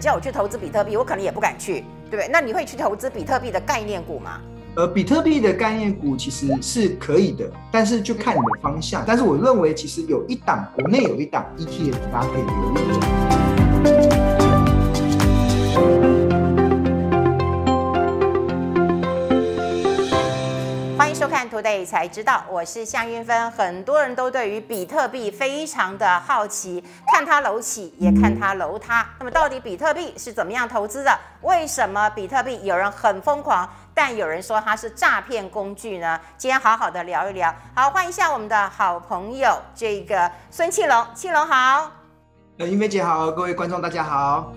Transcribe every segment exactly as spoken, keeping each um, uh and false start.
叫我去投资比特币，我可能也不敢去，对不对？那你会去投资比特币的概念股吗？ 呃，比特币的概念股其实是可以的，但是就看你的方向。但是我认为，其实有一档国内有一档 E T F， 大家可以留意。 欢迎收看 Today 才知道，我是夏运芬。很多人都对于比特币非常的好奇，看它楼起，也看它楼塌。那么到底比特币是怎么样投资的？为什么比特币有人很疯狂，但有人说它是诈骗工具呢？今天好好的聊一聊。好，欢迎一下我们的好朋友这个孙庆龙，庆龙好。 呃，云飞姐好，各位观众大家好。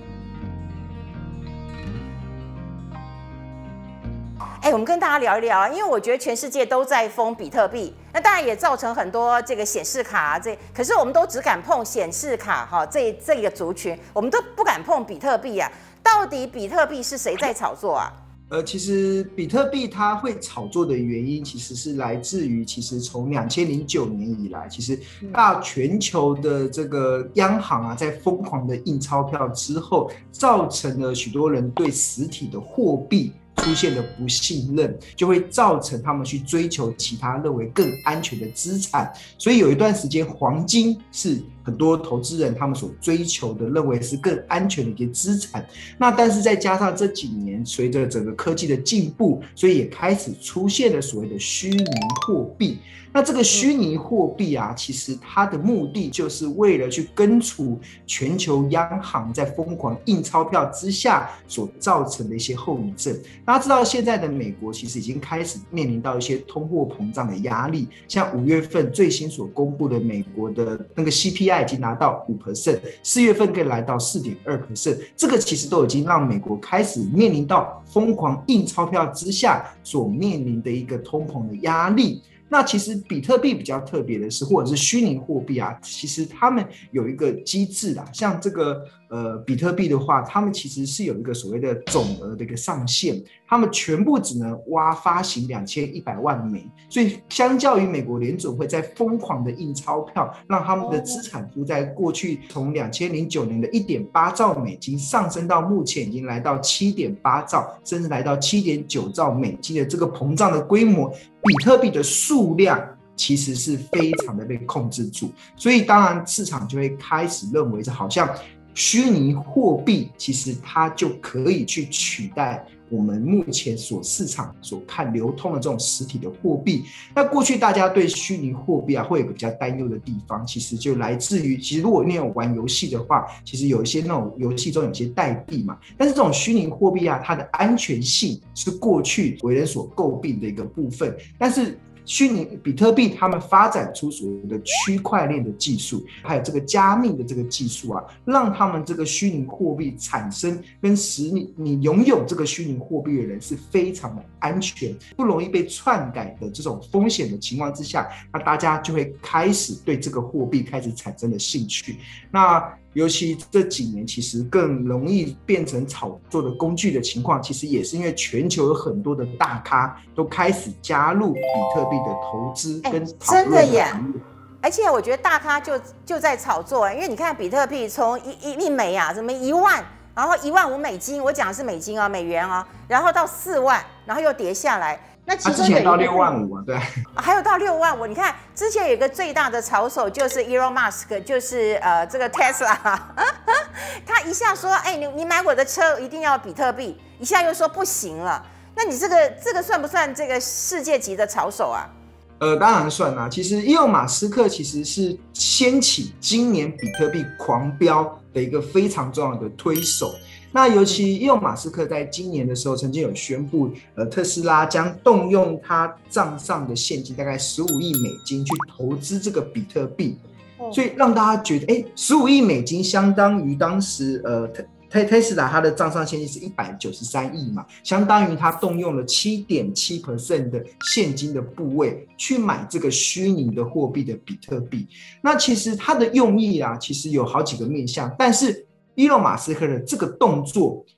哎，我们跟大家聊一聊，因为我觉得全世界都在疯比特币，那当然也造成很多这个显示卡、啊、这，可是我们都只敢碰显示卡哈、哦、这这个族群，我们都不敢碰比特币啊。到底比特币是谁在炒作啊？ 呃，其实比特币它会炒作的原因，其实是来自于，其实从两千零九年以来，其实大全球的这个央行啊，在疯狂的印钞票之后，造成了许多人对实体的货币出现的不信任，就会造成他们去追求其他认为更安全的资产。所以有一段时间，黄金是很多投资人他们所追求的，认为是更安全的一些资产。那但是再加上这几年随着整个科技的进步，所以也开始出现了所谓的虚拟货币。那这个虚拟货币啊，其实它的目的就是为了去根除全球央行在疯狂印钞票之下所造成的一些后遗症。大家知道，现在的美国其实已经开始面临到一些通货膨胀的压力，像五月份最新所公布的美国的那个 C P I 已经拿到 百分之五， 四月份可以来到 百分之四点二， 这个其实都已经让美国开始面临到疯狂印钞票之下所面临的一个通膨的压力。那其实比特币比较特别的是，或者是虚拟货币啊，其实他们有一个机制啦，像这个呃比特币的话，他们其实是有一个所谓的总额的一个上限，他们全部只能挖发行两千一百万枚，所以相较于美国联准会在疯狂的印钞票，让他们的资产负在过去从两千零九年的 一点八兆美金上升到目前已经来到 七点八兆，甚至来到 七点九兆美金的这个膨胀的规模，比特币的数量其实是非常的被控制住，所以当然市场就会开始认为，好像虚拟货币其实它就可以去取代我们目前所市场所看流通的这种实体的货币。那过去大家对虚拟货币啊会有一个比较担忧的地方，其实就来自于，其实如果你有玩游戏的话，其实有一些那种游戏中有些代币嘛，但是这种虚拟货币啊，它的安全性是过去为人所诟病的一个部分，但是虚拟比特币他们发展出所谓的区块链的技术，还有这个加密的这个技术啊，让他们这个虚拟货币产生跟实你你拥有这个虚拟货币的人是非常的安全，不容易被篡改的这种风险的情况之下，那大家就会开始对这个货币开始产生了兴趣。那尤其这几年其实更容易变成炒作的工具的情况，其实也是因为全球有很多的大咖都开始加入比特币的投资跟讨论的行业。 而且我觉得大咖就就在炒作，因为你看比特币从一一枚啊，什么一万，然后一万五美金，我讲的是美金啊，美元啊，然后到四万，然后又跌下来。那其中之前到六万五啊，对， 还有到六万五。你看之前有一个最大的炒手就是 Elon Musk， 就是呃这个 Tesla， 他一下说，哎、欸，你你买我的车一定要比特币，一下又说不行了。那你这个这个算不算这个世界级的炒手啊？ 呃，当然算啦。其实伊隆马斯克其实是掀起今年比特币狂飙的一个非常重要的推手。那尤其伊隆马斯克在今年的时候曾经有宣布，呃，特斯拉将动用他账上的现金大概十五亿美金去投资这个比特币，所以让大家觉得，哎，十五亿美金相当于当时呃。特斯拉它的账上现金是一百九十三亿嘛，相当于它动用了 百分之七点七 的现金的部位去买这个虚拟的货币的比特币。那其实它的用意啊，其实有好几个面向，但是伊隆马斯克的这个动作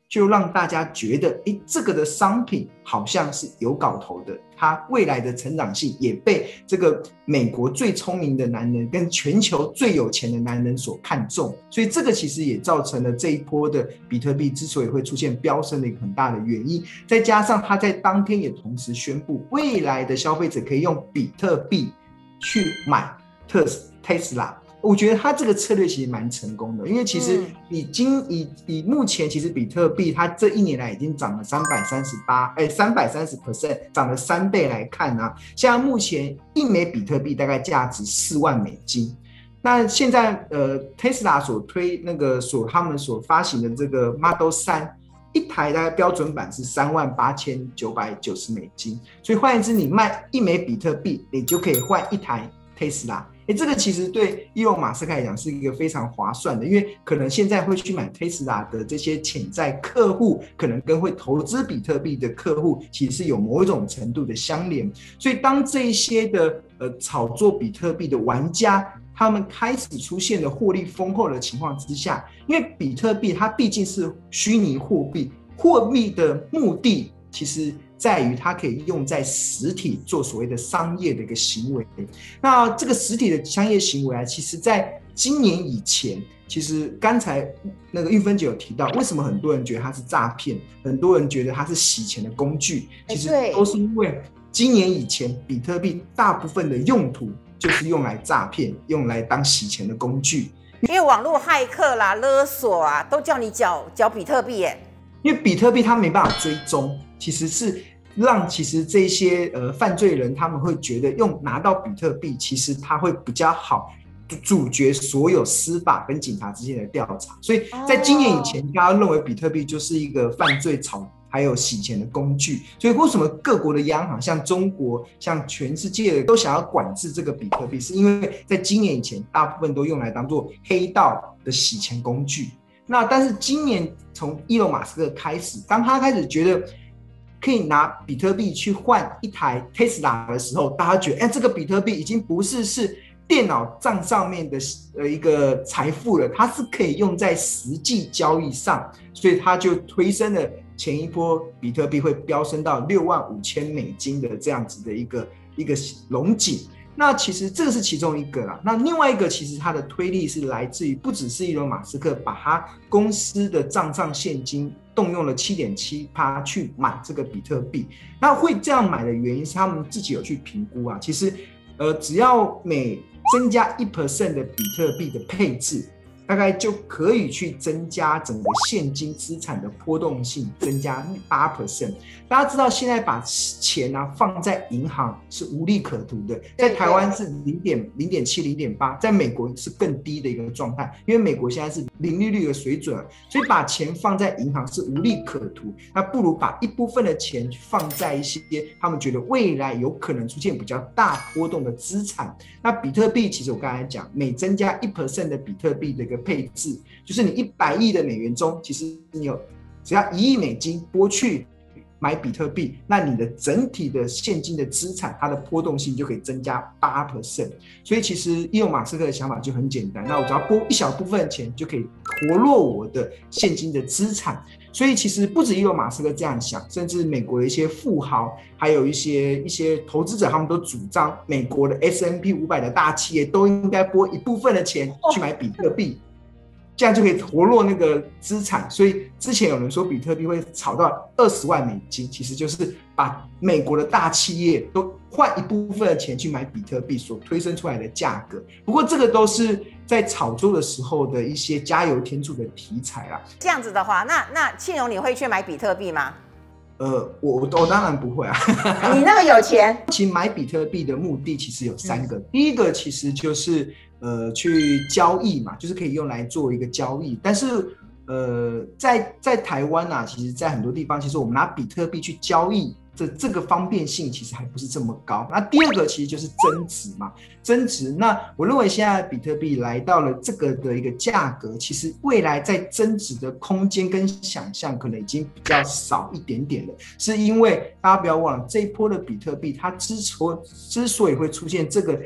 就让大家觉得，哎，这个的商品好像是有搞头的，它未来的成长性也被这个美国最聪明的男人跟全球最有钱的男人所看重，所以这个其实也造成了这一波的比特币之所以会出现飙升的一个很大的原因。再加上他在当天也同时宣布，未来的消费者可以用比特币去买特斯拉。我觉得他这个策略其实蛮成功的，因为其实以今以以目前其实比特币它这一年来已经涨了三百三十八，哎，三百三十 percent， 涨了三倍来看啊，现在目前一枚比特币大概价值四万美金。那现在呃 Tesla 所推那个所他们所发行的这个 Model 三。一台大概标准版是三万八千九百九十美金，所以换言之，你卖一枚比特币，你就可以换一台 Tesla。欸、这个其实对伊隆马斯克来讲是一个非常划算的，因为可能现在会去买 Tesla 的这些潜在客户，可能跟会投资比特币的客户其实是有某种程度的相连。所以当这一些的呃炒作比特币的玩家，他们开始出现了获利丰厚的情况之下，因为比特币它毕竟是虚拟货币，货币的目的其实在于它可以用在实体做所谓的商业的一个行为。那这个实体的商业行为啊，其实在今年以前，其实刚才那个玉芬姐有提到，为什么很多人觉得它是诈骗，很多人觉得它是洗钱的工具，其实都是因为今年以前比特币大部分的用途就是用来诈骗，用来当洗钱的工具。 因为网络骇客啦、勒索啊，都叫你缴缴比特币耶。 因为比特币它没办法追踪，其实是让其实这些呃犯罪人他们会觉得用拿到比特币，其实他会比较好阻绝所有司法跟警察之间的调查。所以在今年以前，大家认为比特币就是一个犯罪炒还有洗钱的工具，所以为什么各国的央行像中国像全世界都想要管制这个比特币，是因为在今年以前大部分都用来当做黑道的洗钱工具。那但是今年从伊隆马斯克开始，当他开始觉得可以拿比特币去换一台 Tesla 的时候，大家觉得哎，这个比特币已经不是是电脑账上面的一个财富了，它是可以用在实际交易上，所以他就推升了前一波比特币会飙升到六万五千美金的这样子的一个一个龙井。那其实这个是其中一个啦，那另外一个其实它的推力是来自于不只是伊隆马斯克把他公司的账上现金动用了 百分之七点七 去买这个比特币。那会这样买的原因是他们自己有去评估啊，其实呃只要每增加 百分之一 的比特币的配置，大概就可以去增加整个现金资产的波动性，增加 百分之八。 大家知道现在把钱啊放在银行是无利可图的，在台湾是 零点七 零点八， 在美国是更低的一个状态，因为美国现在是零利率的水准，所以把钱放在银行是无利可图，那不如把一部分的钱放在一些他们觉得未来有可能出现比较大波动的资产。那比特币其实我刚才讲，每增加 百分之一 的比特币的一个配置，就是你一百亿的美元中，其实你有只要一亿美金拨去买比特币，那你的整体的现金的资产，它的波动性就可以增加 百分之八。 所以其实伊隆马斯克的想法就很简单，那我只要拨一小部分的钱就可以活络我的现金的资产。所以其实不止伊隆马斯克这样想，甚至美国的一些富豪，还有一些一些投资者，他们都主张美国的 S and P 五百 的大企业都应该拨一部分的钱去买比特币，这样就可以活络那个资产。所以之前有人说比特币会炒到二十万美金，其实就是把美国的大企业都换一部分的钱去买比特币所推升出来的价格。不过这个都是在炒作的时候的一些加油添醋的题材啦。 这样子的话，那那庆荣你会去买比特币吗？ 呃，我我当然不会啊。 你那么有钱。 其实买比特币的目的其实有三个，嗯、第一个其实就是呃去交易嘛，就是可以用来做一个交易。但是呃在在台湾啊，其实在很多地方，其实我们拿比特币去交易，这这个方便性其实还不是这么高。那第二个其实就是增值嘛，增值。那我认为现在比特币来到了这个的一个价格，其实未来在增值的空间跟想象可能已经比较少一点点了，是因为大家不要忘了，这一波的比特币它之所之所以会出现这个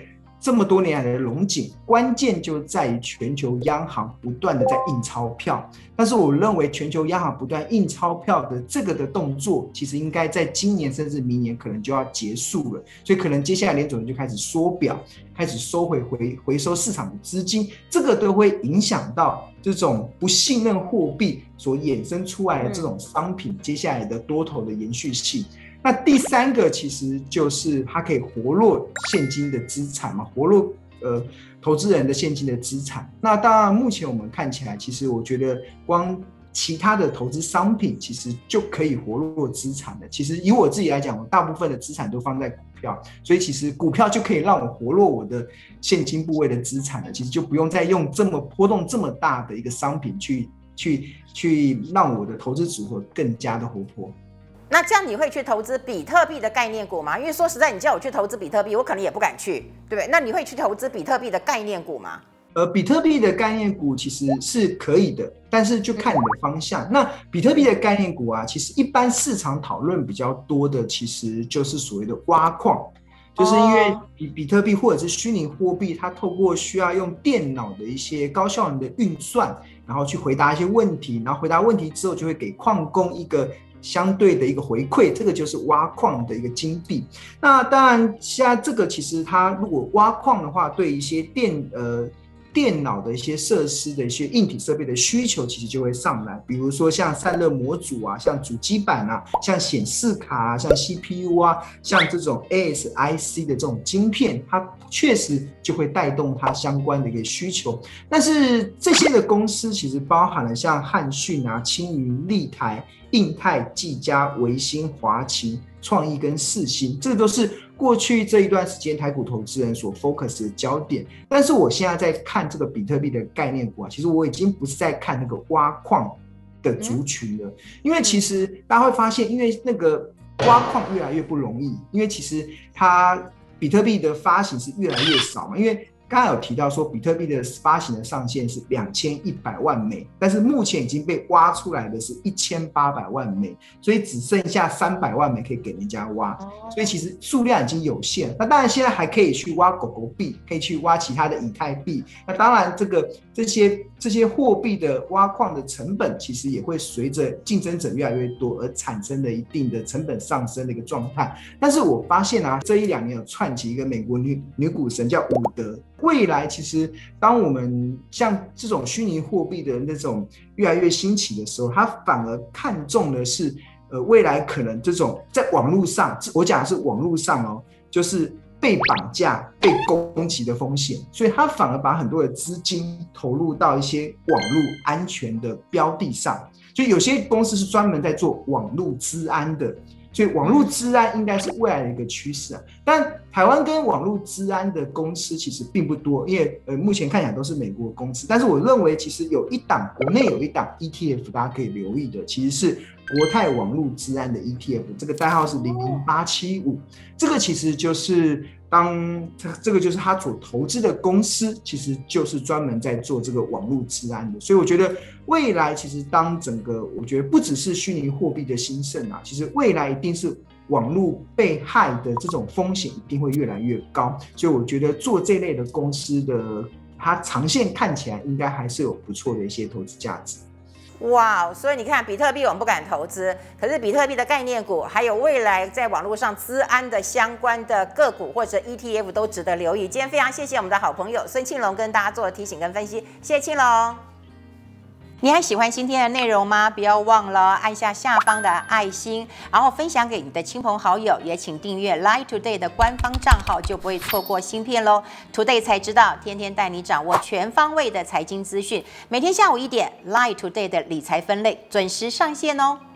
这么多年来的龙井，关键就在于全球央行不断的在印钞票。但是我认为全球央行不断印钞票的这个的动作，其实应该在今年甚至明年可能就要结束了。所以可能接下来联总就开始缩表，开始收回回回收市场的资金，这个都会影响到这种不信任货币所衍生出来的这种商品接下来的多头的延续性。那第三个其实就是它可以活络现金的资产嘛，活络呃投资人的现金的资产。那当然目前我们看起来，其实我觉得光其他的投资商品其实就可以活络资产的。其实以我自己来讲，我大部分的资产都放在股票，所以其实股票就可以让我活络我的现金部位的资产了。其实就不用再用这么波动这么大的一个商品去去去让我的投资组合更加的活泼。 那这样你会去投资比特币的概念股吗？因为说实在，你叫我去投资比特币，我可能也不敢去，对不对？那你会去投资比特币的概念股吗？ 呃，比特币的概念股其实是可以的，但是就看你的方向。那比特币的概念股啊，其实一般市场讨论比较多的，其实就是所谓的挖矿，就是因为比比特币或者是虚拟货币，它透过需要用电脑的一些高效能的运算，然后去回答一些问题，然后回答问题之后就会给矿工一个相对的一个回馈，这个就是挖矿的一个金币。那当然，现在这个其实它如果挖矿的话，对一些电呃电脑的一些设施的一些硬体设备的需求，其实就会上来。比如说像散热模组啊，像主机板啊，像显示卡啊，像 C P U 啊，像这种 A S I C 的这种晶片，它确实就会带动它相关的一个需求。但是这些的公司其实包含了像汉讯啊、青云、立台、印泰、技嘉、微星、华擎、创意跟世芯，这都是过去这一段时间台股投资人所 focus 的焦点。但是我现在在看这个比特币的概念股啊，其实我已经不是在看那个挖矿的族群了，因为其实大家会发现，因为那个挖矿越来越不容易，因为其实它比特币的发行是越来越少嘛，因为刚才有提到说，比特币的发行的上限是两千一百万枚，但是目前已经被挖出来的是一千八百万枚，所以只剩下三百万枚可以给人家挖，所以其实数量已经有限。那当然现在还可以去挖狗狗币，可以去挖其他的以太币。那当然这个这些这些货币的挖矿的成本，其实也会随着竞争者越来越多而产生的一定的成本上升的一个状态。但是我发现啊，这一两年有串起一个美国女女股神叫伍德。未来其实当我们像这种虚拟货币的那种越来越兴起的时候，它反而看重的是呃未来可能这种在网络上，我讲的是网络上哦，就是被绑架、被攻击的风险，所以它反而把很多的资金投入到一些网络安全的标的上，就有些公司是专门在做网络资安的。所以网络资安应该是未来的一个趋势啊，但台湾跟网络资安的公司其实并不多，因为呃目前看起来都是美国的公司。但是我认为其实有一档国内有一档 E T F 大家可以留意的，其实是国泰网络资安的 E T F， 这个代号是零零八七五，这个其实就是当这个就是他所投资的公司，其实就是专门在做这个网络资安的。所以我觉得未来其实当整个我觉得不只是虚拟货币的兴盛啊，其实未来一定是网络被害的这种风险一定会越来越高。所以我觉得做这类的公司的，它长线看起来应该还是有不错的一些投资价值。 哇，所以你看，比特币我们不敢投资，可是比特币的概念股，还有未来在网络上资安的相关的个股或者 E T F 都值得留意。今天非常谢谢我们的好朋友孙庆龙跟大家做的提醒跟分析，谢谢庆龙。你还喜欢今天的内容吗？不要忘了按下下方的爱心，然后分享给你的亲朋好友，也请订阅 Line Today 的官方账号，就不会错过新片喽。Today 才知道，天天带你掌握全方位的财经资讯。每天下午一点 ，Line Today 的理财分类准时上线哦。